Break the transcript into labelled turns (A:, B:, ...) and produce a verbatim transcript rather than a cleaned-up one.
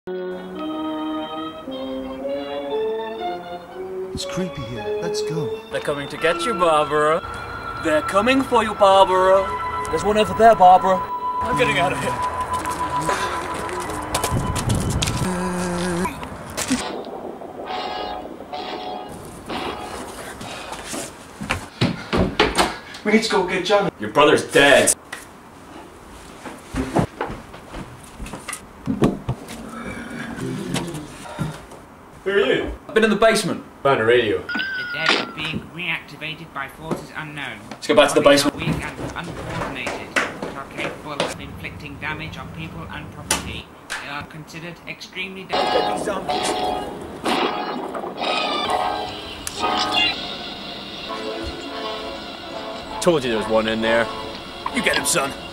A: It's creepy here. Let's go.
B: They're coming to get you, Barbara. They're coming for you, Barbara. There's one over there, Barbara. I'm getting out of here.
A: We need to go get Johnny.
B: Your brother's dead.
C: Who are you?
B: I've been in the basement.
C: Found a radio.
D: The dead are being reactivated by forces unknown.
B: Let's go back to the basement.
D: They are weak and uncoordinated, but are capable of inflicting damage on people and property. They are considered extremely dangerous.
C: Told you there was one in there.
B: You get him, son.